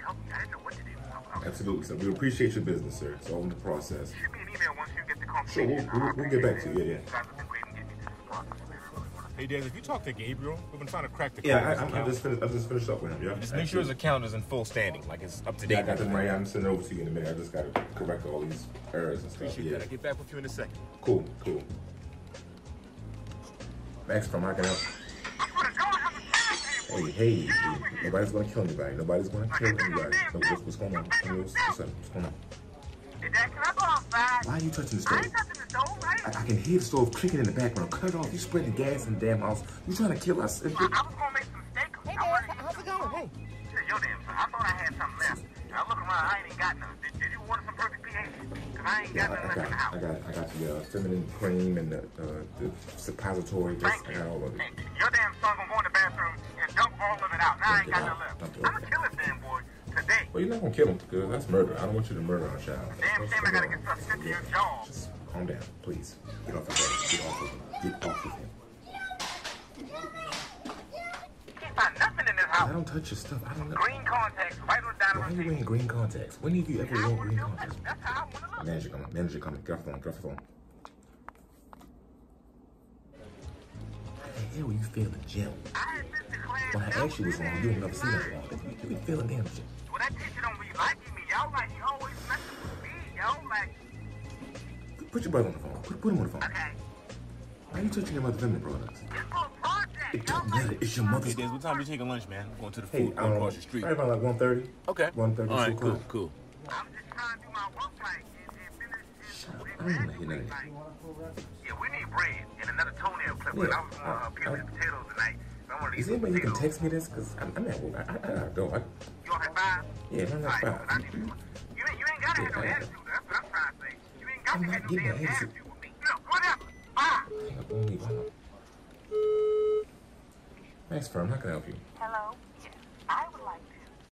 help me. I didn't know what to do. Absolutely, sir. We appreciate your business, sir. It's all in the process. Shoot me an email once you get the Sure, confirmation. we'll get back to you. Yeah, You guys have been great in getting me to this process. Hey, Des, if you talk to Gabriel, we've been trying to crack the code. Yeah, I just finished up with him. Yeah. Just make sure his account is in full standing, like it's up to date. Yeah, I got them right here. I'm sending it over to you in a minute. I just got to correct all these errors and stuff. Appreciate that. I'll get back with you in a second. Cool. Thanks for my help. Hey, nobody's gonna kill anybody. Nobody's gonna kill anybody. No, what's going on? What's up? What's going on? Hey, Dad, can I go outside? Why are you touching the I stove? ain't touching the stove, right? I can hear the stove clicking in the background. Cut it off. You spreading gas in the damn house. You trying to kill us? I was gonna make some steak. Hey, Dad, how's it going? Hey. Shit, yo, damn, son. I thought I had something left. I look around, I ain't even got none. Did you order some perfect pH? Because I ain't got none left in the house. I got the feminine cream and the suppository. Thank you. I got all of it. Hey, your damn son gonna go in the bathroom and dump all of it out. Now I ain't got none left. I'm gonna kill this damn boy today. Well, you're not gonna kill him because that's murder. I don't want you to murder our child. Damn shame I gotta get stuff sent to your jaw. Just calm down, please. Get off of him. Get off of him. Get off of him. Can't find nothing in this house. I don't touch your stuff. I don't know. Green contacts right on down the Why are you receipt. wearing green contacts? When have you ever worn green contacts? That's how I wanna look. Manager coming. Get off the phone. How the hell were you feeling, Jim? I had been to class. When I asked you what's wrong, you don't never see nothing wrong. You been feeling damn shit. Well, that teacher don't be liking me. Y'all like, he always messing with me. Y'all like, Put your brother on the phone. Put him on the phone. okay. Why are you touching your mother's feminine products? It's for a project. It don't matter. It's your mother's. Hey, Des, what time are you taking lunch, man? I'm going to the Hey, food court across the street. Right about like 1:30. Okay. 1:30. All right, 2 o'clock. cool. I'm just trying to do my work right and finish. Shut up. I don't want to hear none of that. Yeah, we need bread and another toenail clipper. Yeah, I was going to peel the potatoes tonight. I want to Is there any way you can text me this? Because I'm at work. I gotta go. You on that 5? Yeah, I'm at 5. You ain't got to have no attitude. That's what I'm trying to say. You ain't got to have no damn attitude with me. You know, whatever. 5. Thanks, firm. How can I help you? Hello?